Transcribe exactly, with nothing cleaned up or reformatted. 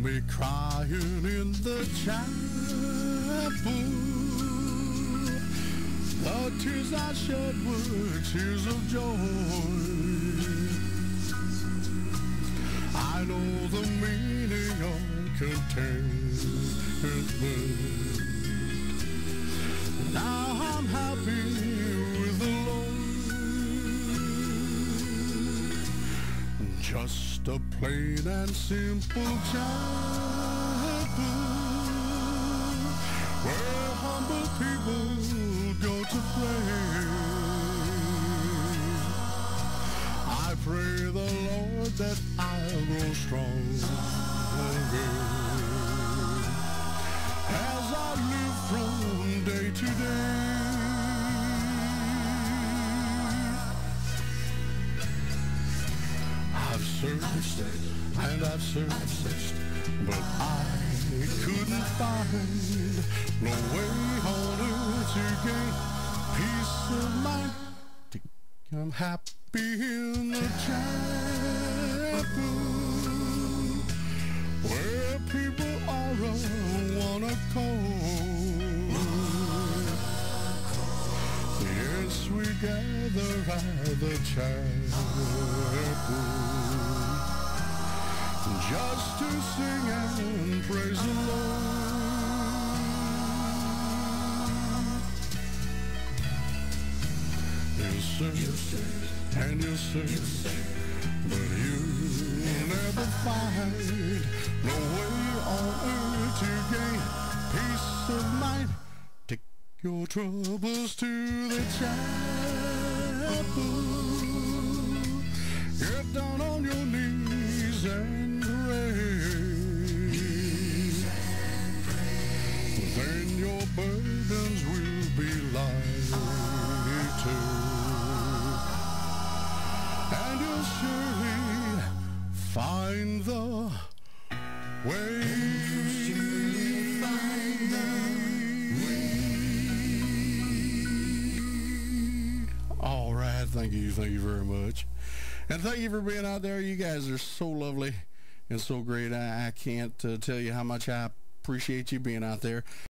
me crying in the chapel. The tears I shed were tears of joy. I know the meaning of contentment. Now I'm happy with the Lord. Just a plain and simple chapel where humble people go to pray. I pray the Lord that I'll grow stronger as I live from day to day. I've searched and I've searched, but I couldn't find no way on earth to gain peace of mind. I'm happy in the chapel where people are on one accord. Yes, we gather at the chapel just to sing and praise the Lord. You search and you search, but you never find no way on earth to gain peace of mind. Take your troubles to the chapel. Get down on your knees and pray. Then your burdens will be lighter, and you'll surely find the way. You'll find the way. All right, thank you, thank you very much. And thank you for being out there. You guys are so lovely and so great. I, I can't uh, tell you how much I appreciate you being out there.